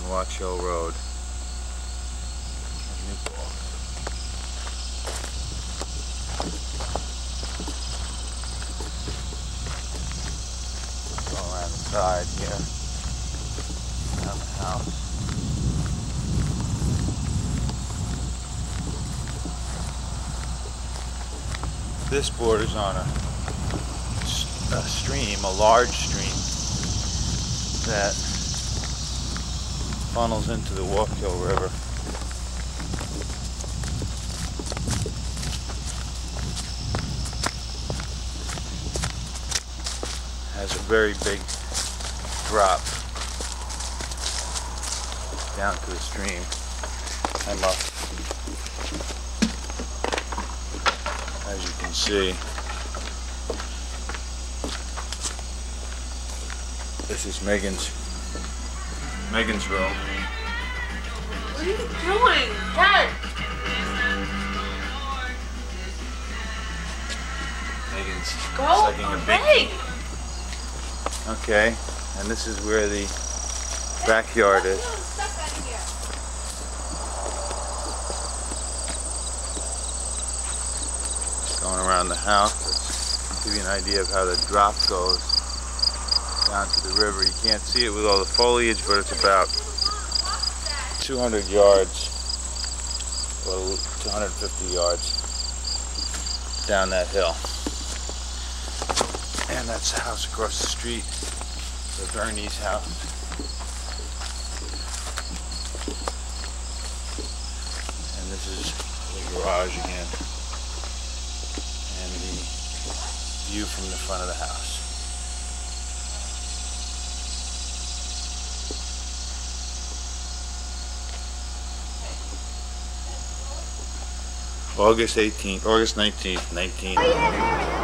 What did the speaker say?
Watch Hill Road in New Paltz. Go around the side here, around the house. This borders on a stream, a large stream that funnels into the Wallkill River. Has a very big drop down to the stream and up. As you can see, this is Megan's room. What are you doing? Dad! Megan's Go sucking a big. away! Okay, and this is where the backyard is. Going around the house, let's give you an idea of how the drop goes down to the river. You can't see it with all the foliage, but it's about 200 yards or 250 yards down that hill. And that's the house across the street, the Verney's house. And this is the garage again. And the view from the front of the house. August 19th, 19.